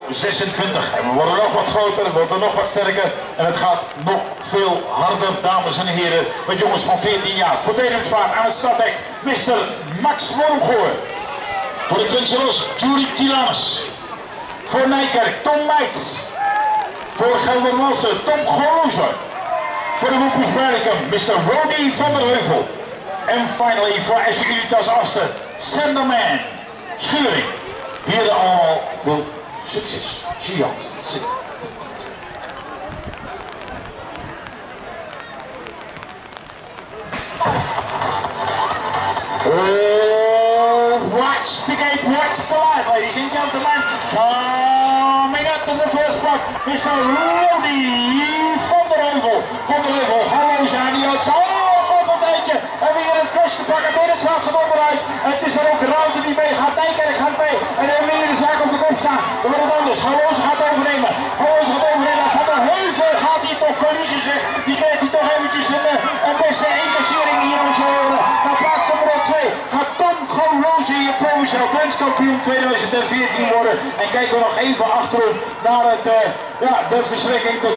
26 en we worden nog wat groter, we worden nog wat sterker en het gaat nog veel harder, dames en heren, met jongens van 14 jaar. Voor Dedemsvaart aan het starthek, Mr. Max Wormgoor. Voor de Twinselos, Jury Tilanus. Voor Nijkerk, Tom Meits. Voor Geldermalsen, Tom Gorozer. Voor de Woepers Berlikum, Mr. Rody van der Heuvel. En finally voor SC Unitas Asten, Sanderman Schuring. Hier allemaal veel succes. Cheers. Watch the gate, watch the light, ladies and gentlemen. Coming up to the first spot, Mr. Rody van der Heuvel. Van der Heuvel, hallo zijn die ook. Een beetje. En weer het beste pakken. Binnenveld gaat onderuit. Het is er ook Ruiter die mee gaat. Nijkerk gaat mee. En dan weer de zaak op de kop staan. Dan wordt het anders. Halloze gaat overnemen. Halloze gaat overnemen. Van der Heuvel gaat hij toch verliezen zeg. Die krijgt hij toch eventjes een beste incassering hier aan zijn horen. Dan plaats nummer 2 gaat Tom Goroze hier provinciaal Drents Kampioen 2014 worden. En kijken we nog even achterom naar het, de verschrikking.